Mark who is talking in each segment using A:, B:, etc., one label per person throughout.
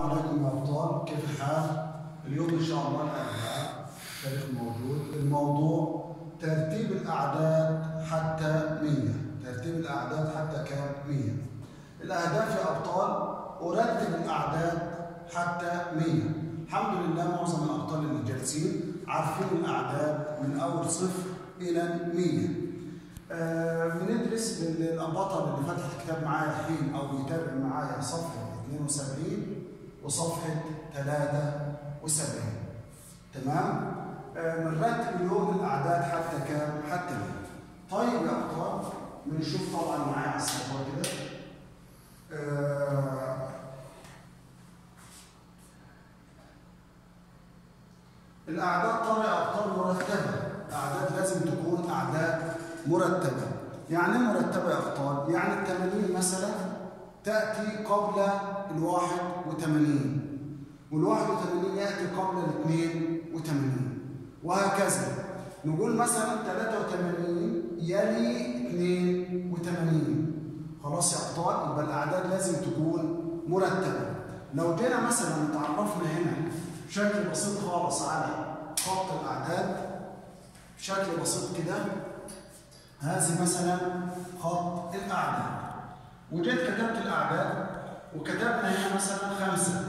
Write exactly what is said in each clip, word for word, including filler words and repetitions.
A: عليكم يا أبطال، كيف الحال؟ اليوم إن شاء الله الأربعاء تاريخ موجود. الموضوع ترتيب الأعداد حتى مية. ترتيب الأعداد حتى كام؟ مية. الأهداف يا أبطال أرتب الأعداد حتى مية. الحمد لله معظم الأبطال اللي جالسين عارفين الأعداد من أول صفر إلى مية. آه بندرس للبطل اللي فتح الكتاب معايا الحين أو بيتابع معايا صفحة اثنين وسبعين وصفحة ثلاثة وسبعين. تمام؟ آه بنرتب اليوم الأعداد حتى كام؟ حتى مية. طيب يا أبطال بنشوف طبعا معايا على الصفحة كده. آه الأعداد طبعا يا أبطال مرتبة. الأعداد لازم تكون أعداد مرتبة. يعني مرتبة يا أبطال؟ يعني الثمانين مثلا تأتي قبل الواحد وثمانين، والواحد وثمانين يأتي قبل الاثنين وثمانين، وهكذا. نقول مثلا ثلاثة وثمانين يلي اثنين وثمانين. خلاص يا أبطال، يبقى الأعداد لازم تكون مرتبة. لو جينا مثلا تعرفنا هنا بشكل بسيط خالص على خط الأعداد بشكل بسيط كده، هذه مثلا خط الأعداد، وجيت كتبت الأعداد وكتبنا هنا مثلا خمسة.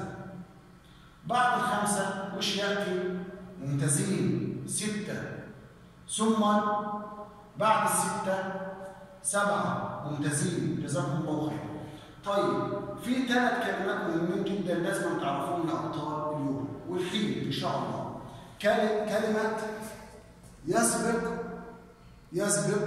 A: بعد الخمسة وش يأتي؟ ممتازين، ستة، ثم بعد الستة سبعة، ممتازين، جزاكم الله خير. طيب في ثلاث كلمات مهمين جدا لازم تعرفوهم يا أبطال اليوم والحين إن شاء الله. كلمة يسبق، يسبق،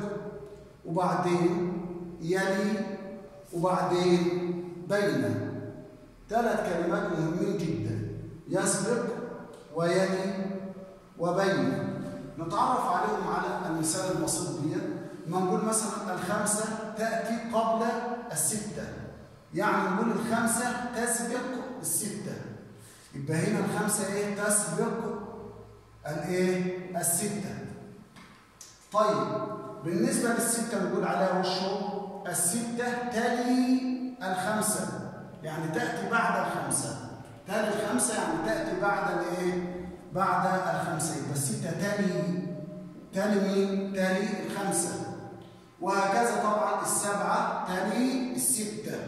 A: وبعدين يلي، وبعدين بين. ثلاث كلمات مهمين جدا، يسبق ويلي وبين. نتعرف عليهم على المثال البسيط دي. ما نقول مثلا الخمسة تأتي قبل الستة، يعني نقول الخمسة تسبق الستة. يبقى هنا الخمسة ايه؟ تسبق الايه؟ الستة. طيب بالنسبة للستة نقول عليها وشه الستة تلي الخمسة، يعني تأتي بعد الخمسة. تلي الخمسة يعني تأتي بعد الايه؟ بعد الخمسة. يبقى الستة تلي، تلي مين؟ تلي الخمسة. وهكذا طبعا السبعة تلي الستة.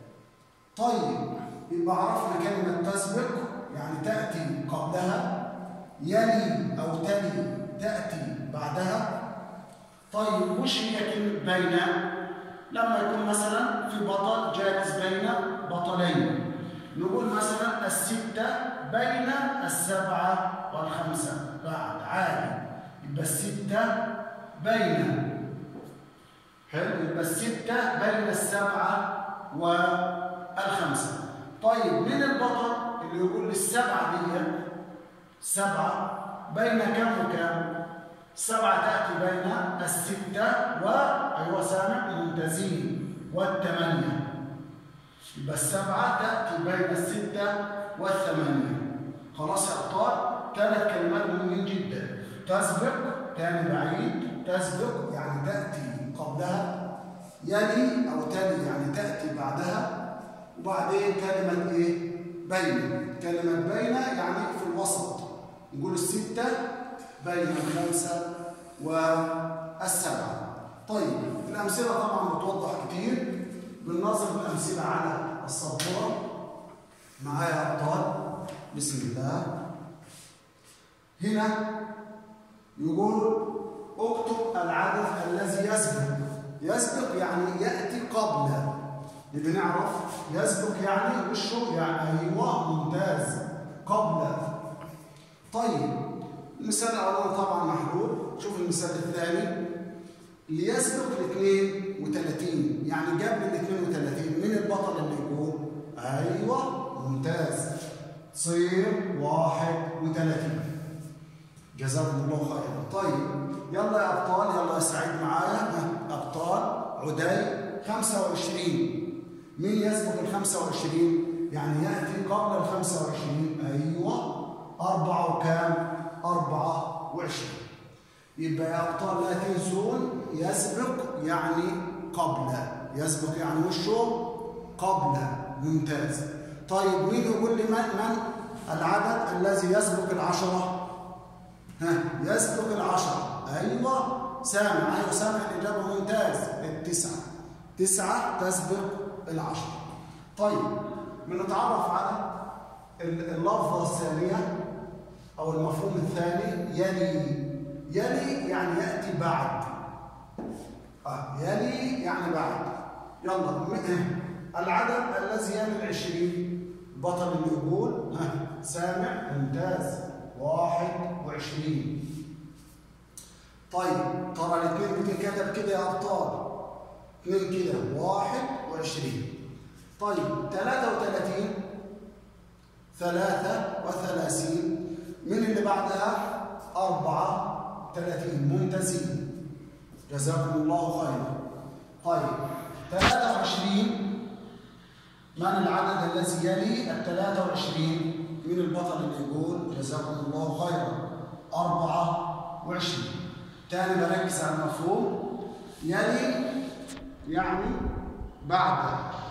A: طيب يبقى عرفنا كلمة تسبق يعني تأتي قبلها، يلي أو تلي تأتي بعدها. طيب وش هي كلمة بين؟ لما يكون مثلا في بطل جالس بين بطلين، نقول مثلا الستة بين السبعة والخمسة، بعد عادي. يبقى الستة بين، حلو، يبقى الستة بين السبعة والخمسة. طيب من البطل اللي يقول السبعة دي سبعة بين كم وكم؟ السبعة تأتي بين الستة و أيوة سامع ممتازين والثمانية. يبقى السبعة تأتي بين الستة والثمانية. خلاص يا أبطال، ثلاث كلمات مهمين جدا. تسبق تاني بعيد، تسبق يعني تأتي قبلها، يلي أو تلي يعني تأتي بعدها، وبعدين كلمة إيه؟ بين. كلمة بين يعني في الوسط. نقول الستة بين الخمسة والسبعة. طيب الأمثلة طبعا بتوضح كتير. بننظم الأمثلة على السبورة معايا يا أبطال. بسم الله. هنا يقول اكتب العدد الذي يسبق. يسبق يعني يأتي قبل. يبقى نعرف يسبق يعني وشه يعني أيوه ممتاز قبل. طيب المثال الأول طبعا محلول. شوف المثال الثاني اللي يسبق ال اثنين وثلاثين، يعني قبل ال اثنين وثلاثين. من البطل اللي يقول ايوه ممتاز، تصير واحد وثلاثين. جزاكم الله خيرا. طيب يلا يا ابطال، يلا يا سعيد معايا. ابطال عدي خمسة وعشرين. مين يسبق ال خمسة وعشرين؟ يعني ياتي قبل ال خمسة وعشرين. ايوه أربعة وكام؟ أربعة وعشرين. يبقى يا أبطال لا تنسون يسبق يعني قبل. يسبق يعني وشه قبل. ممتاز. طيب مين يقول لي من من العدد الذي يسبق العشرة؟ ها يسبق العشرة. أيوه سامع، أيوه سامع الإجابة ممتاز. التسعة. تسعة تسبق العشرة. طيب بنتعرف على اللفظة الثانية أو المفهوم الثاني. يلي. يلي يعني يأتي بعد. آه يلي يعني بعد. يلا العدد الذي يلي العشرين. بطل اللي يقول ها سامع ممتاز. واحد وعشرين. طيب ترى الاثنين بتنكتب كده يا أبطال. اثنين كده واحد وعشرين. طيب ثلاثة وثلاثين. ثلاثة وثلاثين. من اللي بعدها؟ أربعة وثلاثين. ممتازين جزاكم الله خيرا. طيب ثلاثة وعشرين. من العدد الذي يلي الثلاثة وعشرين؟ من البطل اللي يقول جزاكم الله خيرا. أربعة وعشرين. تاني بركز على المفهوم. يلي يعني بعد.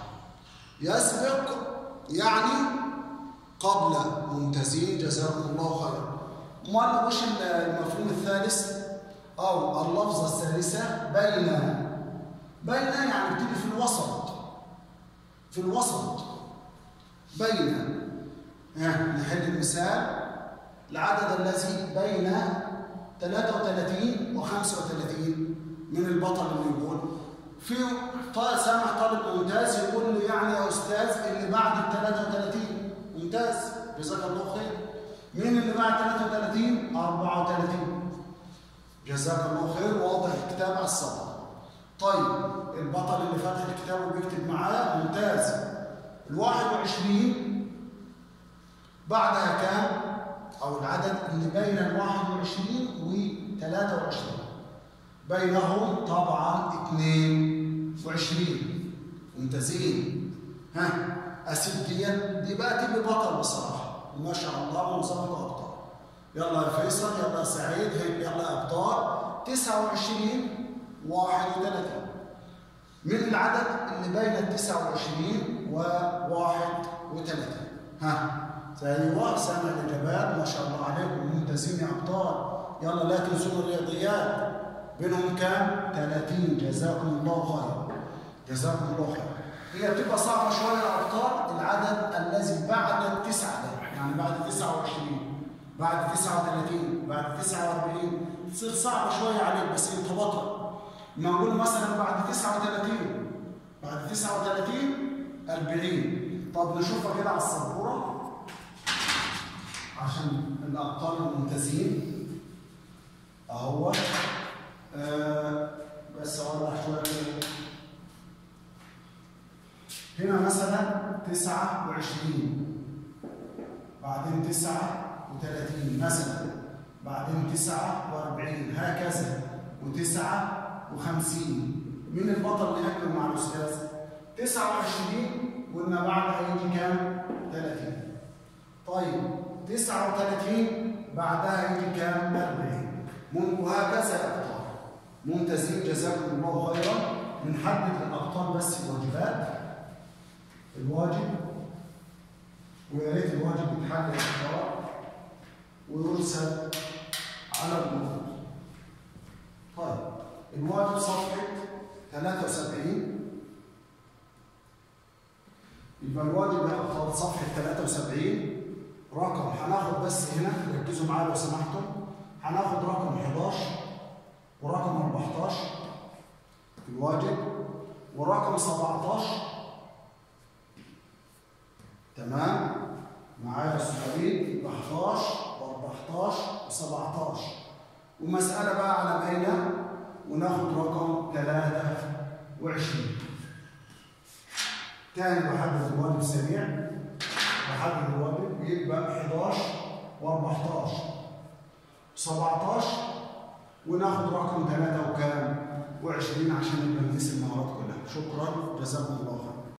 A: يسبق يعني قبل. ممتازين جزاكم الله خيرا. امال وش المفهوم الثالث او اللفظه الثالثه؟ بين. بين يعني بتيجي في الوسط. في الوسط بين. ها نحل المثال. العدد الذي بين ثلاثة وثلاثين وخمسة وثلاثين. من البطل اللي يقول في طالب سامع طالب ممتاز يقول لي يعني يا استاذ اللي بعد ال ثلاثة وثلاثين. ممتاز جزاك الله خير. مين اللي بعد ثلاثة وثلاثين؟ أربعة وثلاثين. جزاك الله خير. واضح الكتاب على السطر. طيب البطل اللي فاتح الكتاب وبيكتب معاه ممتاز. ال واحد وعشرين بعدها كام؟ أو العدد اللي بين ال واحد وعشرين و ثلاثة وعشرين. بينهم طبعا اثنين وعشرين. ممتازين. ها أسيب دي دي بقى تبقى بطل بصراحة. ما شاء الله منظمة أبطال. يلا يا فيصل، يلا يا سعيد، يلا يا أبطال. تسعة وعشرين واحد وثلاثين. من العدد اللي بين ال تسعة وعشرين و واحد وثلاثين. ها أيوه سامع الإجابات ما شاء الله عليكم. ممتازين يا أبطال. يلا لا تنسوا الرياضيات. بينهم كام؟ ثلاثين. جزاكم الله خير. جزاكم الله خير. هي بتبقى صعبة شوية يا أبطال. العدد الذي بعد التسعة ده يعني بعد تسعة وعشرين بعد تسعة وثلاثين بعد تسعة وأربعين تصير صعبة شوية عليك بس أنت بطل. ما نقول مثلا بعد تسعة وثلاثين بعد تسعة وثلاثين أربعين. طب نشوفها كده على السبورة عشان الأبطال الممتازين أهو. آه بس أوضح شوية كده. هنا مثلا تسعة وعشرين بعدين تسعة وثلاثين مثلا بعدين تسعة وأربعين هكذا وتسعة وخمسين. مين البطل اللي يكتب مع الأستاذ؟ تسعة وعشرين قلنا بعدها يجي كام؟ ثلاثين. طيب تسعة وثلاثين بعدها يجي كام؟ أربعين. وهكذا يا أبطال. ممتازين جزاكم الله خيرا. بنحدد للأبطال بس الواجبات. الواجب ويا ريت الواجب يتحل اختيار ويرسل على الجروب. طيب الواجب صفحة ثلاثة وسبعين. يبقى الواجب يا أبطال صفحة ثلاثة وسبعين. رقم هناخد بس هنا ركزوا معايا لو سمحتم. هناخد رقم أحد عشر ورقم أربعة عشر في الواجب ورقم سبعة عشر. تمام معايا السؤالين يبقى أحد عشر وأربعة عشر وسبعة عشر. ومسألة بقى على بينة وناخد رقم ثلاثة وعشرين. تاني بحدد الواجب سريع. بحدد الواجب يبقى أحد عشر وأربعة عشر وسبعة عشر وناخد رقم ثلاثة وكام؟ وعشرين عشان نبقى نقيس المهارات كلها. شكرا جزاكم الله خير.